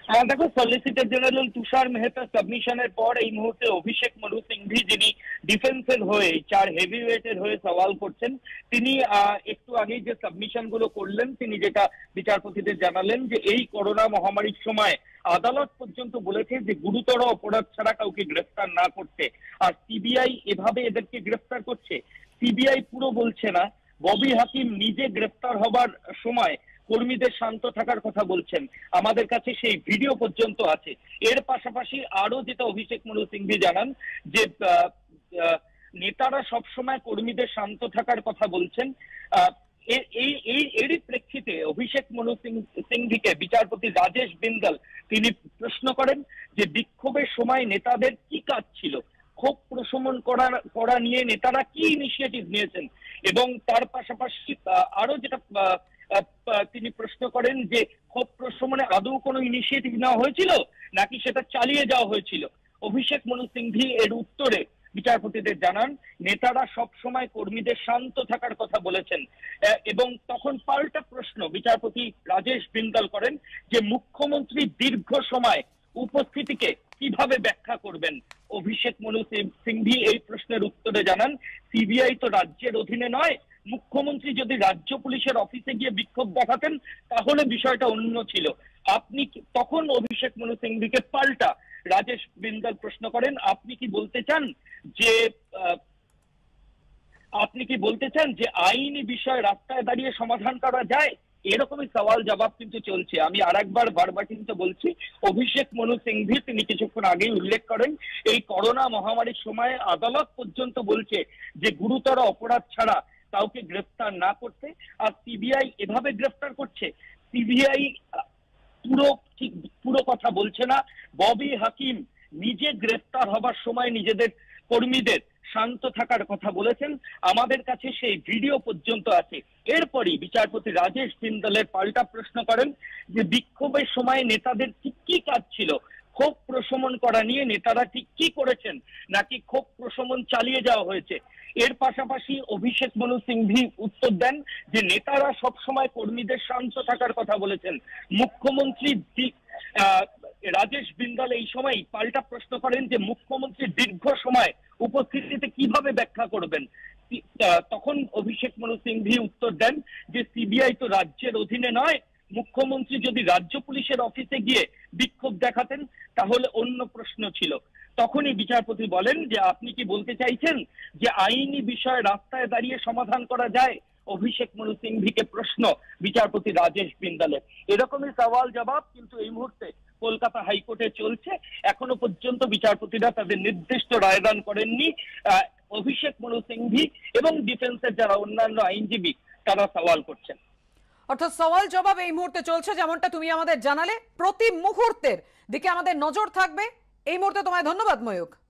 দেখো, solicitor general Tushar Mehta সাবমিশনের পর এই মুহূর্তে অভিষেক মনু সিংভি, যিনি ডিফেন্সের হয়ে 4 হেভিওয়েটের হয়ে সওয়াল করছেন, তিনি একটু আগেই যে সাবমিশন গুলো করলেন, তিনি যেটা বিচারপতিদের জানালেন যে এই করোনা মহামারীর সময় আদালত পর্যন্ত বলেছে যে গুরুতর অপরাধ ছাড়া কাউকে গ্রেফতার না করতে। আর সিবিআই এভাবে এদেরকে গ্রেফতার করছে। সিবিআই পুরো বলছে না, ববি হাকিম নিজে গ্রেফতার হবার সময় কর্মীদের শান্ত থাকার কথা বলছেন। আমাদের কাছে সেই ভিডিও পর্যন্ত আছে। এর পাশাপাশি আরো যেটা অভিষেক মনু সিংভি জানান যে নেতারা সবসময় কর্মীদের শান্ত থাকার কথা বলছেন। এরই প্রেক্ষিতে অভিষেক মনু সিংভিকে বিচারপতি রাজেশ বিন্দাল তিনি প্রশ্ন করেন যে বিক্ষোভের সময় নেতাদের কি কাজ ছিল, ক্ষোভ প্রশমন করা নিয়ে নেতারা কি ইনিশিয়েটিভ নিয়েছেন, এবং তার পাশাপাশি আরো যেটা তিনি প্রশ্ন করেন যে ক্ষোভ প্রশমনে আদৌ কোনো ইনিশিয়েটিভ নেওয়া হয়েছিল নাকি সেটা চালিয়ে যাওয়া হয়েছিল। অভিষেক মনু সিংভি এর উত্তরে বিচারপতিদের জানান নেতারা সব সময় কর্মীদের শান্ত থাকার কথা বলেছেন। এবং তখন পাল্টা প্রশ্ন বিচারপতি রাজেশ বিন্দাল করেন যে মুখ্যমন্ত্রী দীর্ঘ সময় উপস্থিতিকে কিভাবে ব্যাখ্যা করবেন। অভিষেক মনু সিংভি এই প্রশ্নের উত্তরে জানান সিবিআই তো রাজ্যের অধীনে নয়, মুখ্যমন্ত্রী যদি রাজ্য পুলিশের অফিসে গিয়ে বিক্ষোভ দেখাতেন তাহলে বিষয়টা অন্য ছিল। তখন অভিষেক মনু সিংভিকে পাল্টা রাজেশ বিন্দাল প্রশ্ন করেন, আপনি কি বলতে চান যে আইনি বিষয় রাস্তায় দাঁড়িয়ে সমাধান করা যায়? এরকমই সওয়াল জবাব কিন্তু চলছে। আমি আরেকবার বারবার কিন্তু বলছি, অভিষেক মনু সিংভি তিনি কিছুক্ষণ আগেই উল্লেখ করেন এই করোনা মহামারীর সময় আদালত পর্যন্ত বলছে যে গুরুতর অপরাধ ছাড়া কাউকে গ্রেফতার না করতে। আর সিবিআই এভাবে গ্রেফতার করছে। সিবিআই পুরো কথা বলছে না। ববি হাকিম নিজে গ্রেফতার হবার সময় নিজেদের কর্মীদের শান্ত থাকার কথা বলেছেন। আমাদের কাছে সেই ভিডিও পর্যন্ত আছে। এরপরই বিচারপতি রাজেশ বিন্দালের পাল্টা প্রশ্ন করেন যে বিক্ষোভের সময় নেতাদের ঠিক কি কাজ ছিল, ক্ষোভ প্রশমন করা নিয়ে নেতারা ঠিক কি করেছেন নাকি ক্ষোভ প্রশমন চালিয়ে যাওয়া হয়েছে। এর পাশাপাশি অভিষেক মনু সিংভি উত্তর দেন যে নেতারা সবসময় কর্মীদের শান্ত থাকার কথা বলেছেন। মুখ্যমন্ত্রী রাজেশ বিন্দাল এই সময় পাল্টা প্রশ্ন করেন যে মুখ্যমন্ত্রী দীর্ঘ সময় উপস্থিতিতে কিভাবে ব্যাখ্যা করবেন। তখন অভিষেক মনু সিংভি উত্তর দেন যে সিবিআই তো রাজ্যের অধীনে নয়, মুখ্যমন্ত্রী যদি রাজ্য পুলিশের অফিসে গিয়ে বিক্ষোভ দেখাতেন তাহলে অন্য প্রশ্ন ছিল। তখনই বিচারপতি বলেন যে আপনি কি বলতে চাইছেন যে আইনি বিষয় রাস্তায় দাঁড়িয়ে সমাধান করা যায়? অভিষেক মনু সিংভিকে প্রশ্ন বিচারপতি রাজেশ বিন্দালের। এরকমই সওয়াল জবাব কিন্তু এই মুহূর্তে কলকাতা হাইকোর্টে চলছে। এখনো পর্যন্ত বিচারপতিরা তাদের নির্দিষ্ট রায়দান করেননি। অভিষেক মনু সিংভি এবং ডিফেন্সের যারা অন্যান্য আইনজীবী তারা সওয়াল করছেন। অর্থাৎ সওয়াল জবাব এই মুহূর্তে চলছে, যেমনটা তুমি আমাদের জানালে। প্রতি মুহূর্তের দিকে আমাদের নজর থাকবে। এই মুহূর্তে তোমায় ধন্যবাদ ময়ূক।